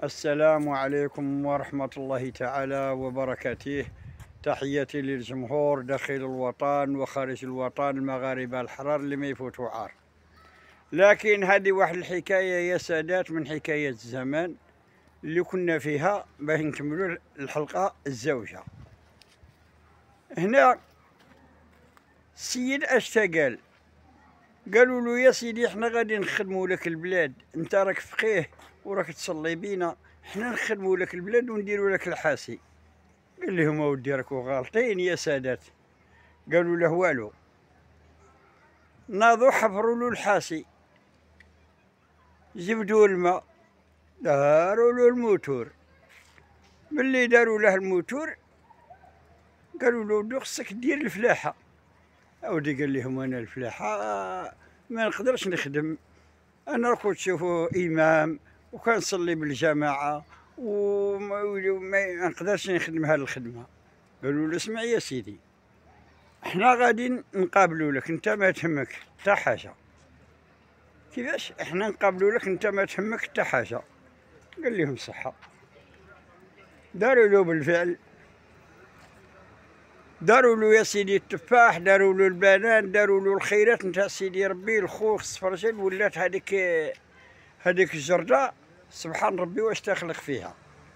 السلام عليكم ورحمة الله تعالى وبركاته. تحياتي للجمهور داخل الوطن وخارج الوطن، المغاربة الحرار اللي ما يفوتوا عار. لكن هذه واحد الحكاية يا سادات من حكايات الزمان اللي كنا فيها باش نكملوا الحلقة الزوجة. هنا السيد اشتا قالوا له يا سيدي احنا غادي نخدموا لك البلاد، انت راك فقيه وراك تصلي بينا، احنا نخدموا لك البلاد ونديروا لك الحاسي. قال لهم اودي راكو غالطين يا سادات. قالوا له والو. ناضوا حفروا له الحاسي، جبدوا الماء، داروا له الموتور. ملي داروا له الموتور قالوا له ودو خصك دير الفلاحه. اودي قال لهم انا الفلاحه ما نقدرش نخدم، انا راكو تشوفوا امام وكنصلي بالجماعه وما نقدرش نخدم هذه الخدمه. قالوا له اسمع يا سيدي، احنا غادي نقابلوا لك، انت ما تهمك حتى حاجه. كيفاش احنا نقابلوا لك انت ما تهمك حتى حاجه؟ قال لهم صحه. داروا له بالفعل، داروا له يا سيدي التفاح، داروا له البنان، داروا له الخيرات نتاع سيدي ربي. الخوخ السفرجل ولات هذيك الجرده سبحان ربي واش تخلق فيها،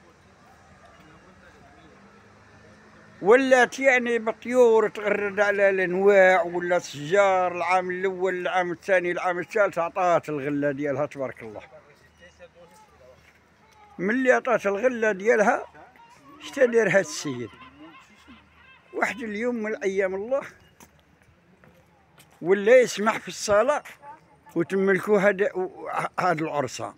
ولات يعني بطيور تغرد على الانواع، ولات شجار. العام الاول، العام الثاني، العام الثالث عطات الغله ديالها تبارك الله. ملي عطات الغله ديالها شتا دار هاد السيد؟ واحد اليوم من ايام الله ولا يسمح في الصلاه وتملكوا هاد العرصه.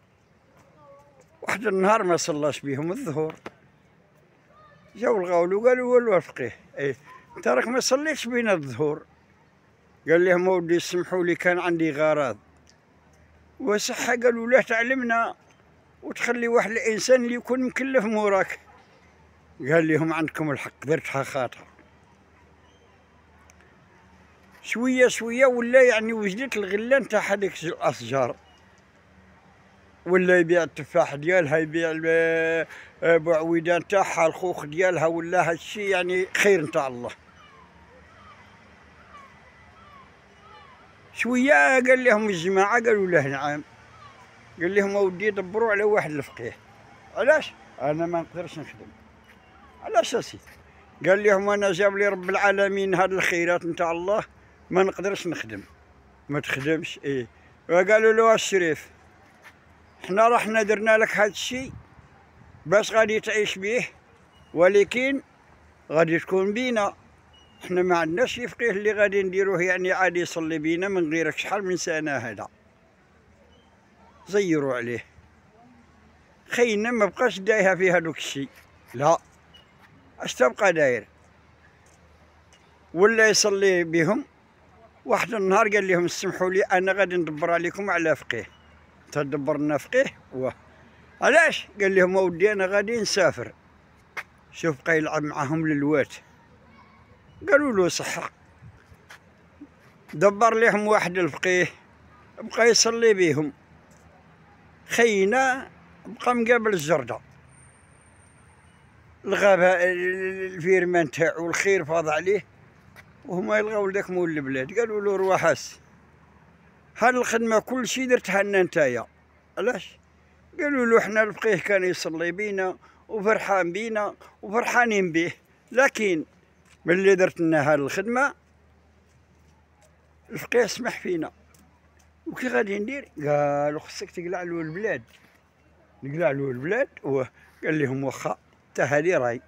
واحد النهار ما صلاش بهم الظهور، جاو الغاول وقالوا والو الفقيه، انت راك ما صليتش بينا الظهور. قال لهم ودي سمحوا لي كان عندي غراض وصحة. قالوا لا تعلمنا وتخلي واحد الانسان اللي يكون مكلف موراك. قال لهم عندكم الحق، درتها خاطر. شويه شويه ولا يعني وجدت الغله نتاع هذيك الاشجار، ولا يبيع التفاح ديالها، يبيع بوعويده نتاعها، الخوخ ديالها، ولا هادشي يعني خير نتاع الله. شويه قال لهم الجماعه، قالوا له نعم. قال لهم اودي دبروا على واحد الفقيه. علاش؟ انا ما نقدرش نخدم. علاش اسيدي؟ قال لهم انا جاب لي رب العالمين هاد الخيرات نتاع الله، ما نقدرش نخدم. ما تخدمش؟ وقالوا له الشريف، احنا رحنا درنا لك هاد الشيء باش غادي تعيش بيه، ولكن غادي تكون بينا. احنا ما عندناش شي فقيه اللي غادي نديروه يعني عادي يصلي بينا من غيرك. شحال من سنه هذا زيروا عليه، خينا ما بقاش دايها في هذوك الشيء. لا، اش تبقى داير؟ ولا يصلي بهم. واحد النهار قال لهم اسمحوا لي انا غادي ندبر عليكم على فقيه. تدبر لنا فقيه؟ علاش؟ قال لهم اودي انا غادي نسافر. شوف بقى يلعب معاهم للوات. قالوا له صحة. دبر لهم واحد الفقيه بقى يصلي بيهم. خينا بقى مقابل الجردة، الغابة الفيرمان تاعو الخير فاض عليه، وهما يلغاو لذاك مول البلاد. قالوا له روح هاس، هاد الخدمة كل شي درتها لنا نتايا. علاش؟ قالوا له حنا الفقيه كان يصلي بينا وفرحان بينا وفرحانين به، لكن ملي درت لنا هاد الخدمة الفقيه سمح فينا. وكي غادي ندير؟ قالوا خصك تقلع له البلاد. نقلع له البلاد؟ قال لهم واخا، تا هادي راي.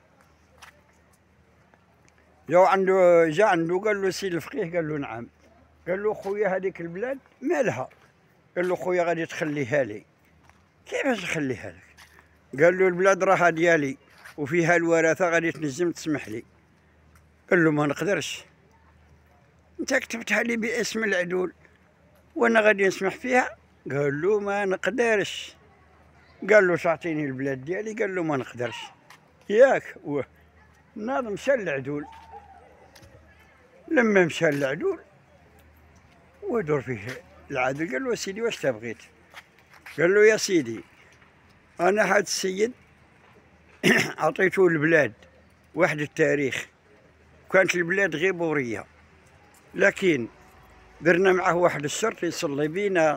جا عنده قال له سيدي الفقيه، قال له نعم. قال له خويا هذيك البلاد مالها؟ قال له خويا غادي تخليها لي. كيفاش نخليها لك؟ قال له البلاد راها ديالي وفيها الوراثه، غادي تنجم تسمح لي. قال له ما نقدرش، انت كتبتها لي باسم العدول وانا غادي نسمح فيها. قال له ما نقدرش. قال له تعطيني البلاد ديالي. قال له ما نقدرش. ياك ناض مشى للعدول. لما مشى للعدول ودور فيه العادل، قال له سيدي واش تبغيت؟ قال له يا سيدي انا هذا السيد عطيته البلاد واحد التاريخ، كانت البلاد غير بوريه، لكن درنا معه واحد الشرط يصلي بينا،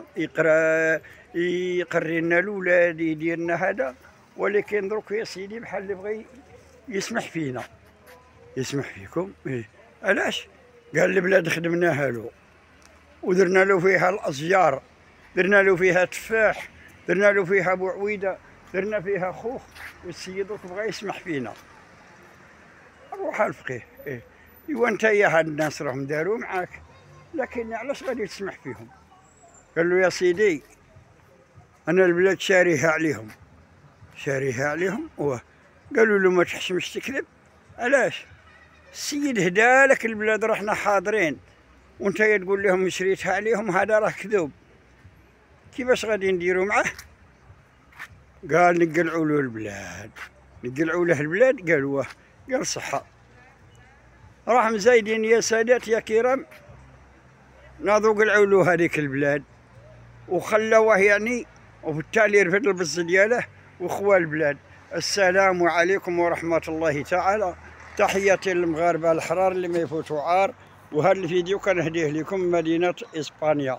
يقري لنا الاولاد، يدير لنا هذا. ولكن دروك يا سيدي بحال اللي بغى يسمح فينا، يسمح فيكم. إيه؟ علاش؟ قال البلاد خدمناها له ودرنا له فيها الاشجار، درنا له فيها تفاح، درنا له فيها بوعويده، درنا فيها خوخ، والسيد دروك بغى يسمح فينا. روح الفقيه. إيه؟ ايوا انت يا هاد الناس راهم داروا معاك، لكن علاش غادي تسمح فيهم؟ قال له يا سيدي انا البلاد شاريها عليهم، شاريها عليهم. قالوا له ما تحشمش تكذب. علاش؟ السيد هدالك البلاد، رحنا حاضرين، وانت تقول لهم شريتها عليهم، هذا راه كذوب. كيفاش غادي نديروا معاه؟ قال نقلعوا له البلاد، نقلعوا له البلاد. قال قال صحة. راح مزايدين يا سادات يا كرام، ناضوا قلعوا له هذيك البلاد وخلوه يعني، وبالتالي رفد البز دياله وخوى البلاد. السلام عليكم ورحمة الله تعالى. تحياتي للمغاربة الأحرار اللي ما يفوتوا عار. وهذا الفيديو كنهديه لكم من مدينة إسبانيا.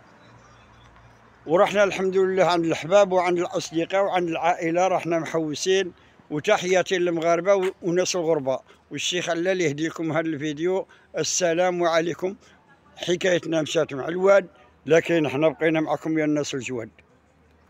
ورحنا الحمد لله عند الأحباب وعند الأصدقاء وعند العائلة، رحنا محوسين. وتحياتي للمغاربة وناس الغربة. والشيخ علال يهدي لكم هذا الفيديو. السلام عليكم. حكايتنا مشات مع الواد، لكن احنا بقينا معكم يا الناس الجواد.